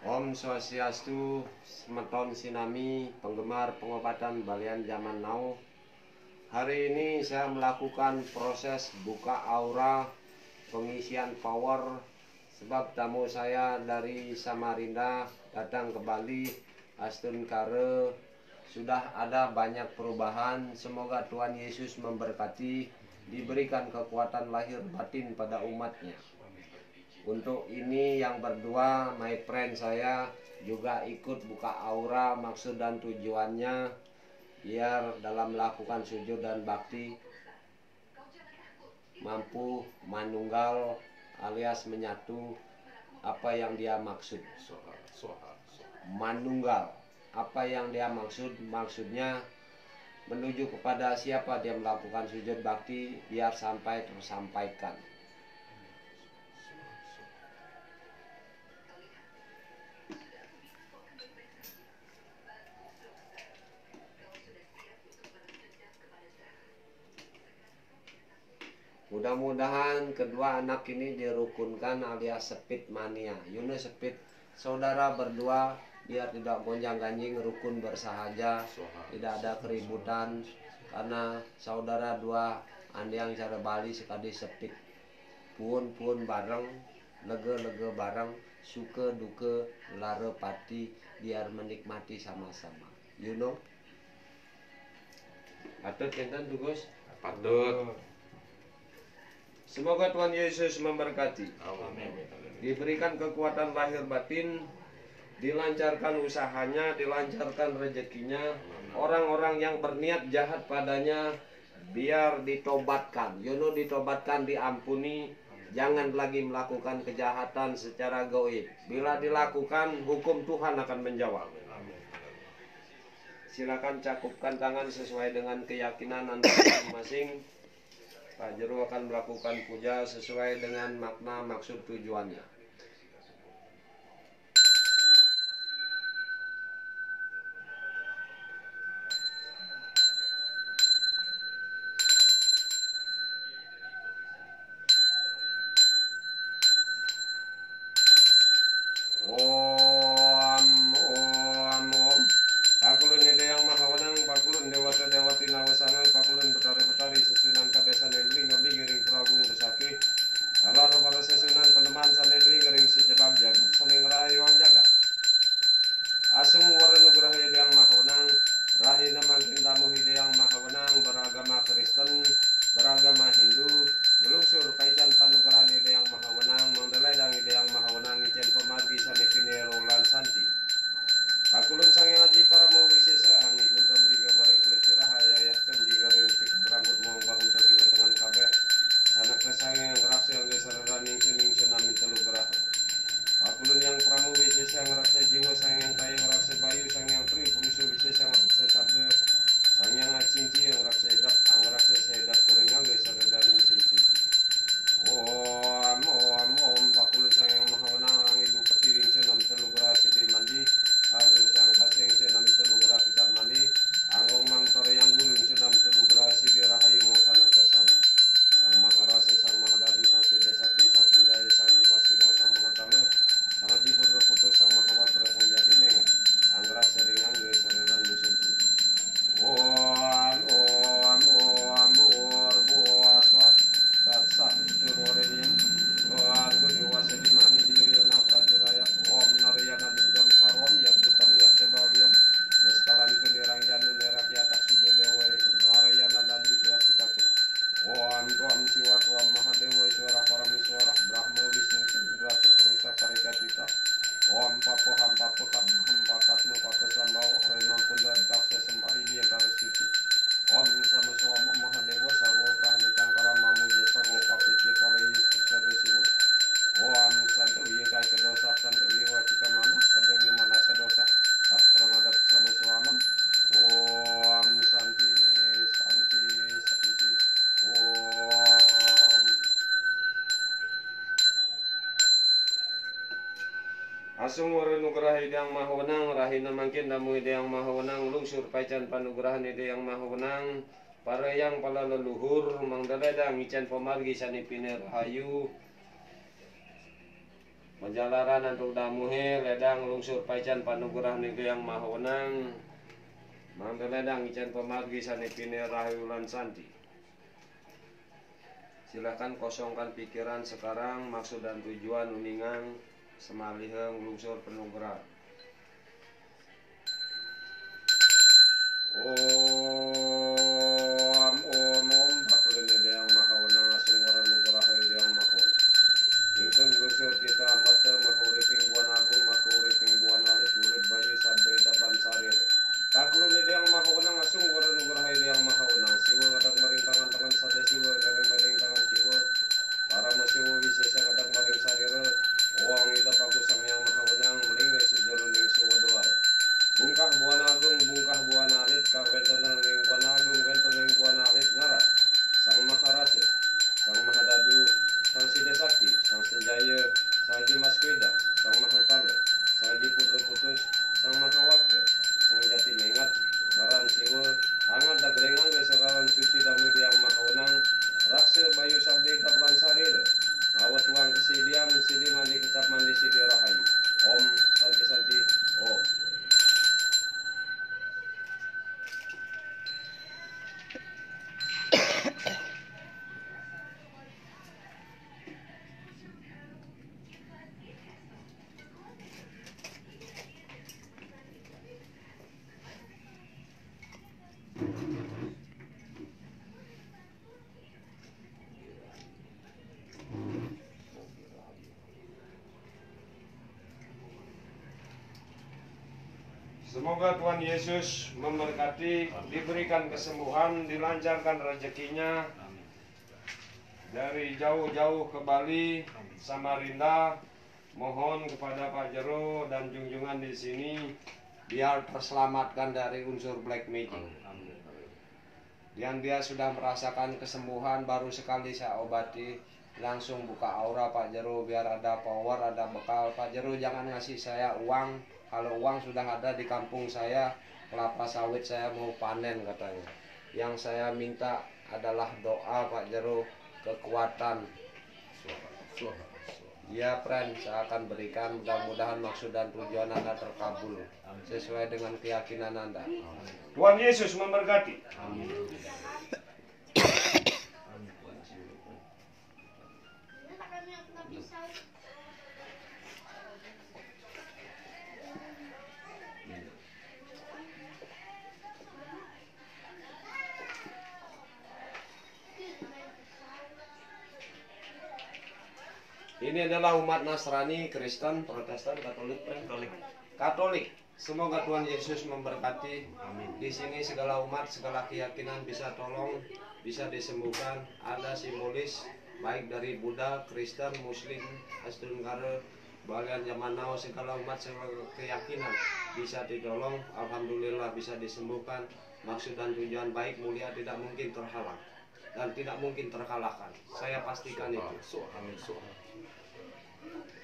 Om Swastiastu, semeton sinami, penggemar pengobatan balian zaman now. Hari ini saya melakukan proses buka aura, pengisian power, sebab tamu saya dari Samarinda datang ke Bali, Astun Kare. Sudah ada banyak perubahan. Semoga Tuhan Yesus memberkati, diberikan kekuatan lahir batin pada umatnya. Untuk ini yang berdua, my friend saya juga ikut buka aura. Maksud dan tujuannya biar dalam melakukan sujud dan bakti mampu manunggal alias menyatu apa yang dia maksud. Manunggal apa yang dia maksudnya menuju kepada siapa dia melakukan sujud bakti biar sampai tersampaikan. Mudah-mudahan kedua anak ini dirukunkan alias speed mania. Yunus speed, saudara berdua biar tidak gonjang-ganjing, rukun bersahaja, tidak ada keributan. Karena saudara dua andiang cara Bali sekali speed. Pun bareng, lege bareng, suka duka lara pati biar menikmati sama-sama. You know? Patut enten tugas? Patut. Semoga Tuhan Yesus memberkati. Amin. Diberikan kekuatan lahir batin, dilancarkan usahanya, dilancarkan rezekinya. Orang-orang yang berniat jahat padanya biar ditobatkan. Yono ditobatkan, diampuni. Jangan lagi melakukan kejahatan secara gaib. Bila dilakukan, hukum Tuhan akan menjawab. Silakan cakupkan tangan sesuai dengan keyakinan Anda masing-masing. Pak Jero akan melakukan puja sesuai dengan makna maksud tujuannya. Om. Pakulun ide yang maha wenang, pakulun dewata dewati nawasana, pakulun betari sesunan kabesan nebling ngabling ngering pragung besaki. Alar para sesunan peneman sanebling ngering sejebak jagat, saning rahayu ang jagat. Asung waranu beraha ide yang maha wenang, rahina mangkin tamu ide yang maha wenang, beragama Kristen, beragama Hindu, ngelungsur kaitan panugrahan ide yang maha wenang, mangdaledang ide yang maha wenang, ijen pemargi sanipine rolan santi. Pakulun sang yang aji para mau wisesa ang ibun tamriga bareng kulit cerah ayah tem digaring cek rambut mau bahu tagiwe dengan kabeh anak sang yang raksa yang geser ningsun amin telu gerah. Pakulun yang pramu wisesa yang raksa jiwa sang yang kaya yang raksa bayu sang yang pri purusu wisesa yang raksa sabda sang yang acinci yang raksa edap ang raksa sedap kuring ang geser ningsun. Om pakulun sang yang maha wenang ang ibu petiwing senam telu gerah sidi mandi. Agur sang kasing senam telu gerah pitak mandi, anggong mang yang gulung senam telu gerah sidi rahayu mau sanak kesang. Sang maharase, sang mahadadu, sang sedesakti, sang senjaya, sang dimasudang, sang mahatala, sang ajibur reputus, sang mahawakra, sang jati menga. Anggerak sering angge saredan musim suci. Om buat tatsa turorenium. Om gudiwasa di mahidiyo yona pradiraya. Om narayana dudam sarom yad butam yad tebawiam. Yaskalan kunirang janu nerak yatak sudo dewa narayana dadu itu astikacu. Om tuam siwa tuam mahadewa itu parameswara Brahma Wisnu Chandra Purusa Parikatita. Om papo ham papo karma ham papatmu papa sambao remam pundar kaksa sembahi diantara suci. Om sama suama mahadewa sarwa prahnitang karamamu jasa sarwa papitya palayu susadesimu. Om santawiya kai kedosa santawiya wacika mama santawiya manasa dosa tak pramadat sama suama. Om santi. Om Asung warenugraha ide yang maha wenang, rahina mangkin damu ide yang maha wenang, lungsur paican panugrahan ide yang maha wenang, para yang pala leluhur, mangdaledang ican pemargi sanipine rahayu, Penjalaran untuk damuhe ledang lungsur pacan panugerah negeri yang mahawenang. Mangda ledang ican pemargi sanipine rahayu lan santi. Silakan kosongkan pikiran sekarang, maksud dan tujuan uningan semaliheng lungsur penugerah. Om pakulun yang mahawenang asung waranugerah yang mahawenang. Ingsun lungsur tita amata mahuriping buan agung mahuriping buan alit urip bayu sabda dapan sarir. Pakulun yang mahawenang asung waranugerah yang mahawenang. Siwa ngadak maring tangan sada siwa ngadak maring tangan kiwa. Para masiwa wisesa ngadak maring sarira. Wong ida pakusang yang mahawenang melingga sejeroning siwa doar. Bungkah buan agung bungkah buan alit kawentenan ring buan agung wentening buan alit ngara. Sang Maharasa, Sang Mahadadu, Sang Sida Sakti, Sang Senjaya, Sang Haji Mas Kweda, Sang Mahantala, Sang Haji Putus Putus, Sang Mahawakra, Sang Jati Mengat, Ngaran Siwa, Hangat Dagrengang Geserawan Suci Damudi yang Mahawenang, Raksa Bayu Sabdi Taplan Sarira, Awat Tuang Kesidian, Sidi Mandi Kecap Mandi Sidi Rahayu. Om Santi Santi Om. Semoga Tuhan Yesus memberkati, diberikan kesembuhan, dilancarkan rezekinya dari jauh-jauh ke Bali, Samarinda. Mohon kepada Pak Jero dan junjungan di sini biar terselamatkan dari unsur black magic. Yang dia sudah merasakan kesembuhan, baru sekali saya obati, langsung buka aura Pak Jero biar ada power, ada bekal. Pak Jero jangan ngasih saya uang. Kalau uang sudah ada di kampung saya, kelapa sawit saya mau panen katanya. Yang saya minta adalah doa Pak Jero, kekuatan. Ya friend, saya akan berikan, mudah-mudahan maksud dan tujuan Anda terkabul sesuai dengan keyakinan Anda. Tuhan Yesus memberkati. Amin. Ini adalah umat Nasrani, Kristen, Protestan, Katolik. Semoga Tuhan Yesus memberkati. Amin. Di sini segala umat, segala keyakinan bisa tolong, bisa disembuhkan. Ada simbolis baik dari Buddha, Kristen, Muslim, Astunegara, bagian zaman now, segala umat, segala keyakinan bisa ditolong. Alhamdulillah bisa disembuhkan. Maksud dan tujuan baik mulia tidak mungkin terhalang dan tidak mungkin terkalahkan. Saya pastikan itu. Amin.